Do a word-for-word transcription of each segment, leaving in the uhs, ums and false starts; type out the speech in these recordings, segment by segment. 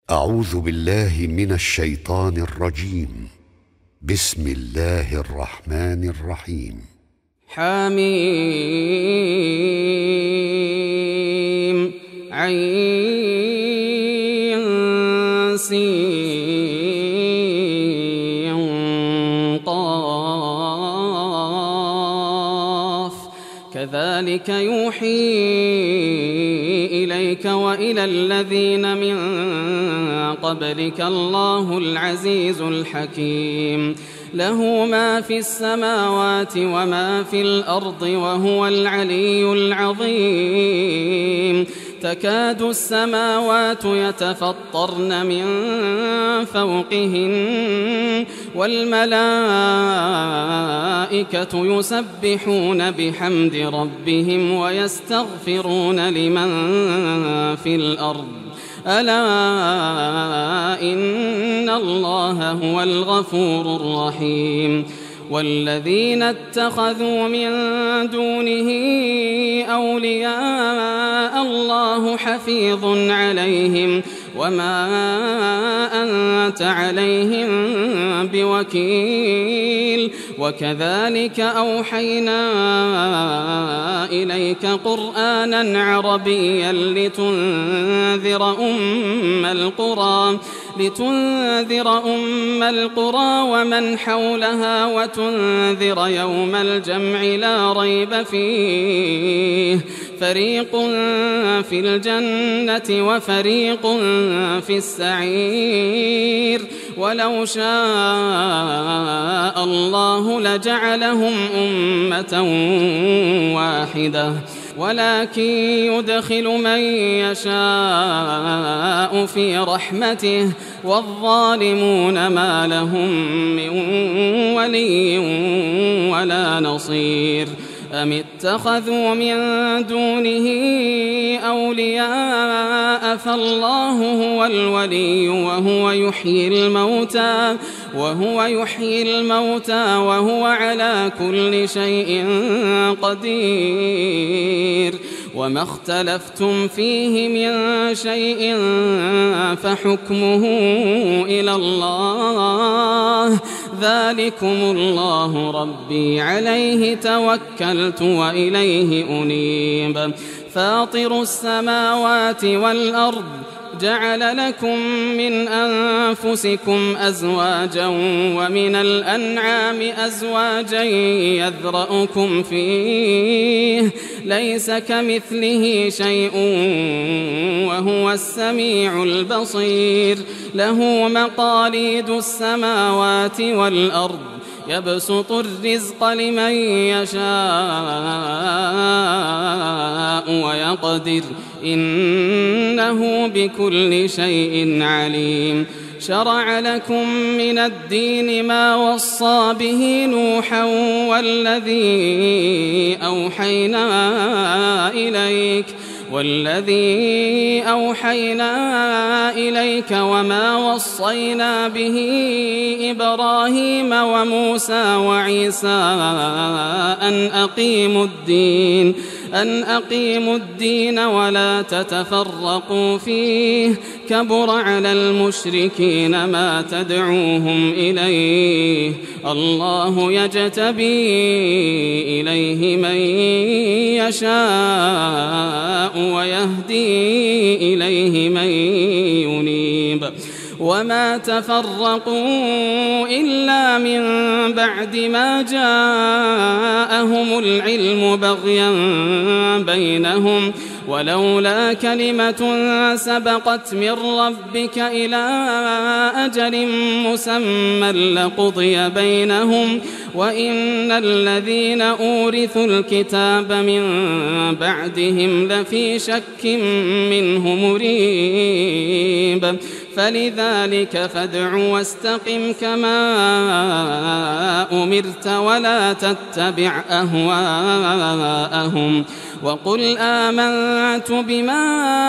أعوذ بالله من الشيطان الرجيم. بسم الله الرحمن الرحيم. حميم عين سين قاف كذلك يوحي إليك وإلى الذين من قبلك الله العزيز الحكيم. له ما في السماوات وما في الأرض وهو العلي العظيم. تكاد السماوات يتفطرن من فوقهن والملائكة يسبحون بحمد ربهم ويستغفرون لمن في الأرض ألا إن الله هو الغفور الرحيم. والذين اتخذوا من دونه أولياء الله حفيظ عليهم وما أنت عليهم بوكيل. وكذلك أوحينا إليك قرآنا عربيا لتنذر أم القرى لتنذر أم القرى ومن حولها وتنذر يوم الجمع لا ريب فيه. فريق في الجنة وفريق في السعير. ولو شاء الله لجعلهم أمة واحدة ولكن يدخل من يشاء في رحمته والظالمون ما لهم من ولي ولا نصير. أم اتخذوا من دونه أولياء فالله هو الولي وهو يحيي الموتى وهو يحيي الموتى وهو على كل شيء قدير. وما اختلفتم فيه من شيء فحكمه إلى الله ذلكم الله ربي عليه توكلت وإليه أنيب. فاطر السماوات والأرض جعل لكم من أنفسكم أزواجا ومن الأنعام أزواجا يذرأكم فيه ليس كمثله شيء وهو السميع البصير. له مقاليد السماوات والأرض يبسط الرزق لمن يشاء ويقدر إنه بكل شيء عليم. شرع لكم من الدين ما وصى به نوحا والذي أوحينا إليك والذي أوحينا إليك وما وصينا به إبراهيم وموسى وعيسى أن أقيموا الدين أن أقيموا الدين ولا تتفرقوا فيه. كبر على المشركين ما تدعوهم إليه. الله يجتبي إليه من يشاء ويهدي إليه من ينيب. وما تفرقوا إلا من بعد ما جاءهم العلم بغيا بينهم ولولا كلمة سبقت من ربك إلى أجل مسمى لقضي بينهم وإن الذين أورثوا الكتاب من بعدهم لفي شك منه مريب. فلذلك فادع واستقم كما أمرت ولا تتبع أهواءهم وقل آمنت بما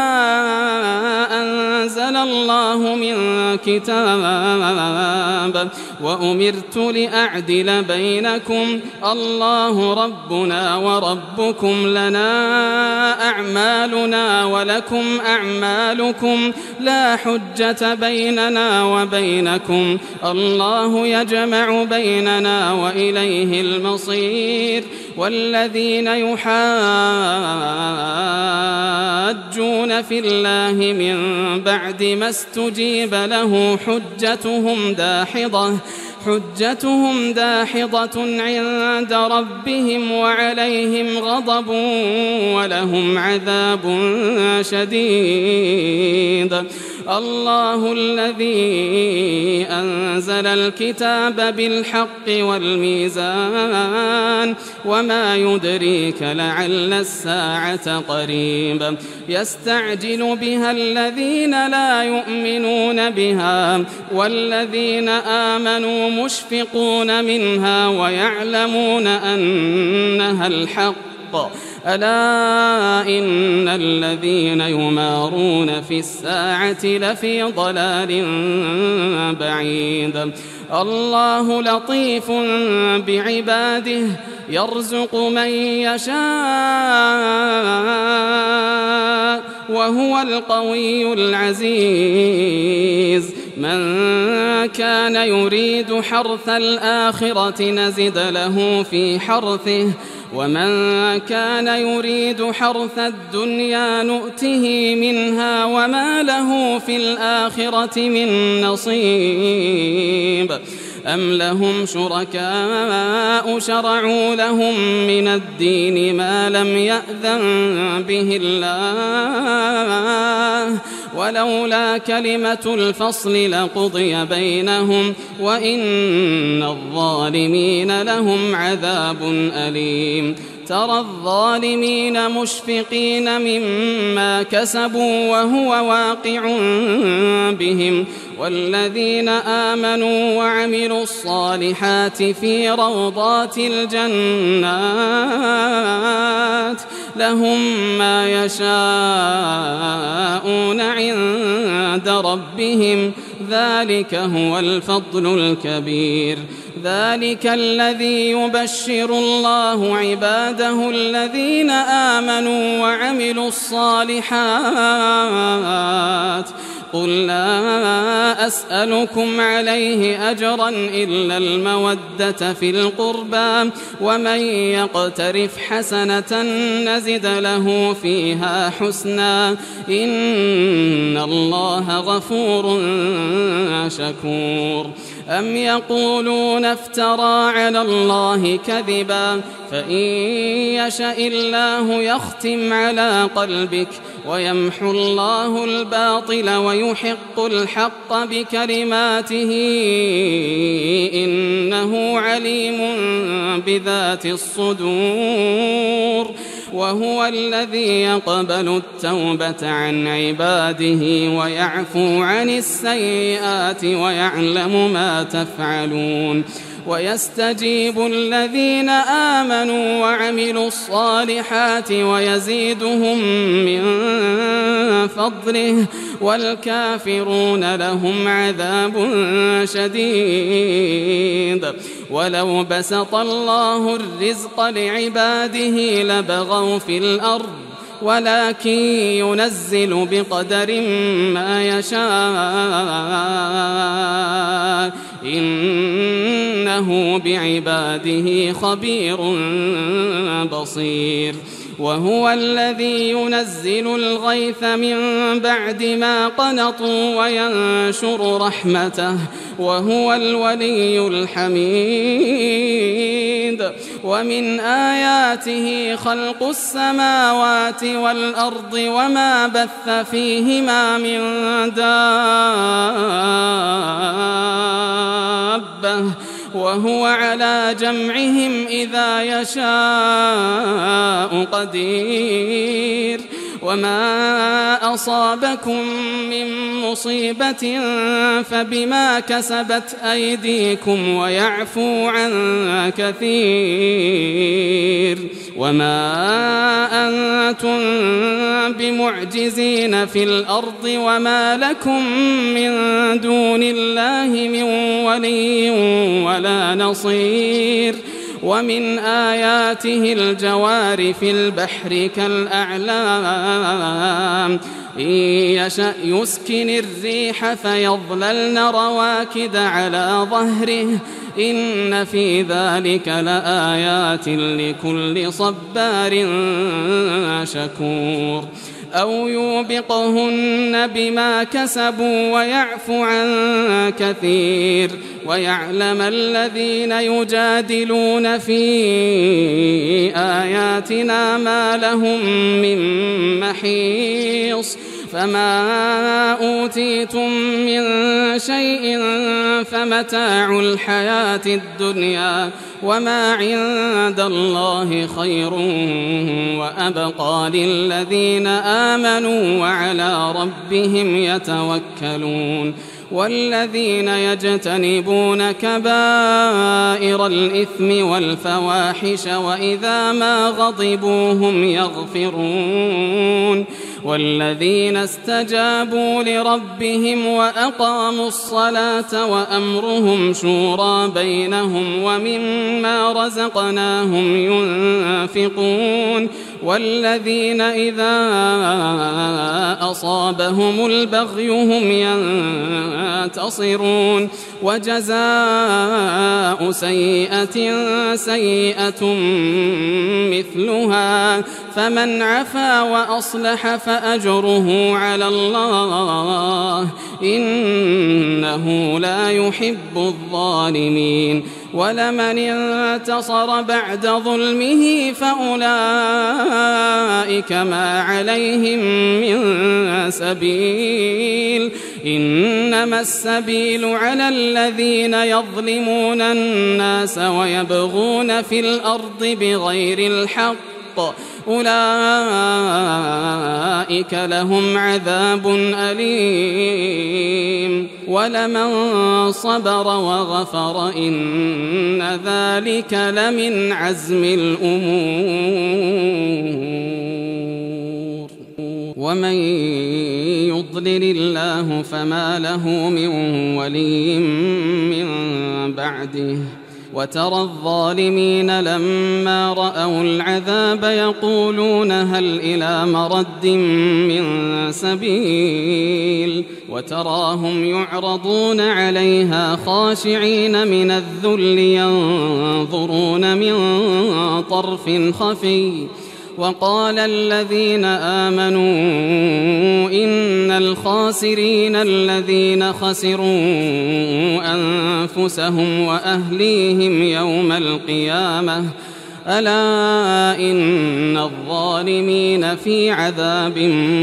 أنزل الله من كتاب وأمرت لأعدل بينكم الله ربنا وربكم لنا أعمالنا ولكم أعمالكم لا حجة بيننا وبينكم الله يجمع بيننا وإليه المصير والذين يحاجون في الله من بعد ما استجيب له حجتهم داحضة حجتهم داحضة عند ربهم وعليهم غضب ولهم عذاب شديد الله الذي أنزل الكتاب بالحق والميزان وما يدريك لعل الساعة قريب يستعجل بها الذين لا يؤمنون بها والذين آمنوا مشفقون منها ويعلمون أنها الحق ألا إن الذين يمارون في الساعة لفي ضلال بعيد الله لطيف بعباده يرزق من يشاء وهو القوي العزيز من كان يريد حرث الآخرة نزد له في حرثه ومن كان يريد حرث الدنيا نؤته منها وما له في الآخرة من نصيب أم لهم شركاء شرعوا لهم من الدين ما لم يأذن به الله ولولا كلمة الفصل لقضي بينهم وإن الظالمين لهم عذاب أليم ترى الظالمين مشفقين مما كسبوا وهو واقع بهم والذين آمنوا وعملوا الصالحات في روضات الجنات لهم ما يشاءون عند ربهم ذلك هو الفضل الكبير ذلك الذي يبشر الله عباده الذين آمنوا وعملوا الصالحات قل لا أسألكم عليه أجرا إلا المودة في القربى ومن يقترف حسنة نزد له فيها حسنا إن الله غفور شكور أم يقولون افترى على الله كذبا فإن يشاء الله يختم على قلبك ويمحو الله الباطل ويحق الحق بكلماته إنه عليم بذات الصدور وهو الذي يقبل التوبة عن عباده ويعفو عن السيئات ويعلم ما تفعلون ويستجيب الذين آمنوا وعملوا الصالحات ويزيدهم من فضله والكافرون لهم عذاب شديد ولو بسط الله الرزق لعباده لبغوا في الأرض ولكن ينزل بقدر ما يشاء إنه بعباده خبير بصير وهو الذي ينزل الغيث من بعد ما قنطوا وينشر رحمته وهو الولي الحميد ومن آياته خلق السماوات والأرض وما بث فيهما من دابة وهو على جمعهم إذا يشاء قدير وما أصابكم من مصيبة فبما كسبت أيديكم ويعفو عن كثير وما أنتم بمعجزين في الأرض وما لكم من دون الله من ولي ولا نصير ومن آياته الجوار في البحر كالأعلام إن يشأ يسكن الريح فيظللن رواكد على ظهره إن في ذلك لآيات لكل صبار شكور أو يوبقهن بما كسبوا ويعفو عن كثير ويعلم الذين يجادلون في آياتنا ما لهم من محيص فما أوتيتم من شيء فمتاع الحياة الدنيا وما عند الله خير وأبقى للذين آمنوا وعلى ربهم يتوكلون والذين يجتنبون كبائر الإثم والفواحش وإذا ما غضبوا هم يغفرون والذين استجابوا لربهم وأقاموا الصلاة وأمرهم شورى بينهم ومما رزقناهم ينفقون والذين إذا أصابهم البغي هم ينتصرون وجزاء سيئة سيئة مثلها فمن عفا وأصلح فأجره على الله إنه لا يحب الظالمين ولمن انتصر بعد ظلمه فأولئك ما عليهم من سبيل إنما السبيل على الذين يظلمون الناس ويبغون في الأرض بغير الحق أولئك لهم عذاب أليم ولمن صبر وغفر إن ذلك لمن عزم الأمور ومن يضلل الله فما له من ولي من بعده وترى الظالمين لما رأوا العذاب يقولون هل إلى مرد من سبيل وتراهم يعرضون عليها خاشعين من الذل ينظرون من طرف خفي وقال الذين آمنوا إن الخاسرين الذين خسروا أنفسهم وأهليهم يوم القيامة ألا إن الظالمين في عذاب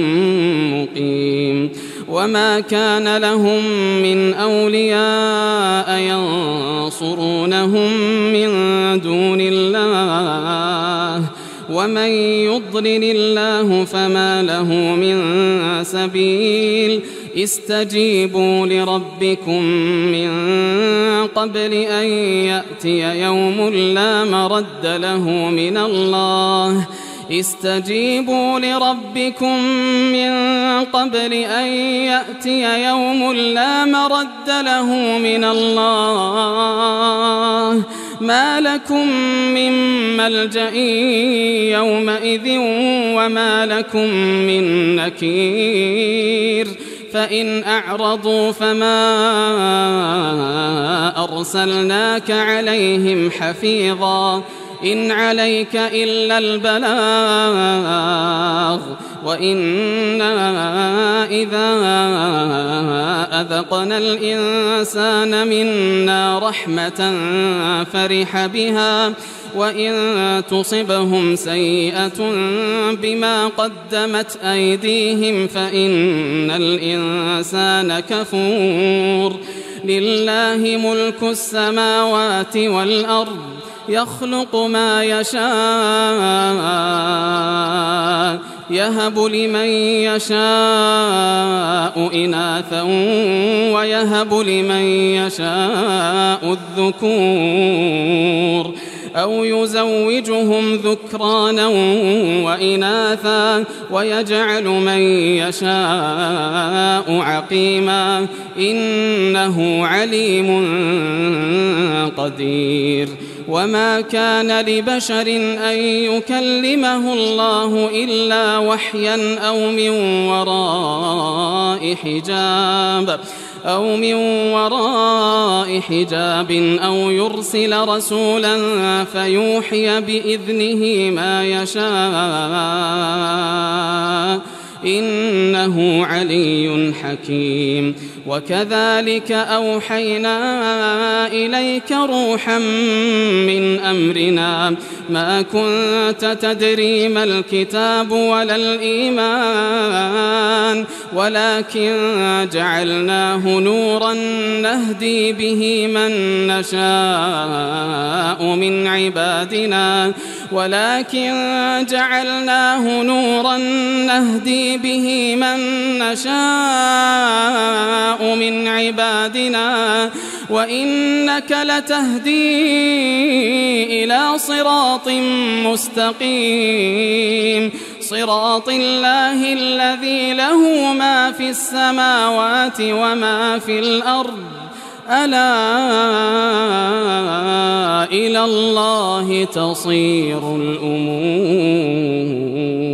مقيم وما كان لهم من أولياء ينصرونهم من دون الله ومن يضلل الله فما له من سبيل استجيبوا لربكم من قبل أن يأتي يوم لا مرد له من الله استجيبوا لربكم من قبل أن يأتي يوم لا مرد له من الله ما لكم من ملجأ يومئذ وما لكم من نكير فإن أعرضوا فما أرسلناك عليهم حفيظا إن عليك إلا البلاغ وإنا إذا أذقنا الإنسان منا رحمة فرح بها وإن تصبهم سيئة بما قدمت أيديهم فإن الإنسان كفور لله ملك السماوات والأرض يخلق ما يشاء يهب لمن يشاء إناثا ويهب لمن يشاء الذكور أو يزوجهم ذكرانا وإناثا ويجعل من يشاء عقيما إنه عليم قدير. وما كان لبشر أن يكلمه الله إلا وحيا أو من وراء حجاب أو من وراء حجاب أو يرسل رسولا فيوحي بإذنه ما يشاء إنه علي حكيم. وكذلك أوحينا إليك روحا من أمرنا ما كنت تدري ما الكتاب ولا الإيمان ولكن جعلناه نورا نهدي به من نشاء من عبادنا ولكن جعلناه نورا نهدي به من نشاء من عبادنا وإنك لتهدي إلى صراط مستقيم صراط الله الذي له ما في السماوات وما في الأرض ألا إلى الله تصير الأمور.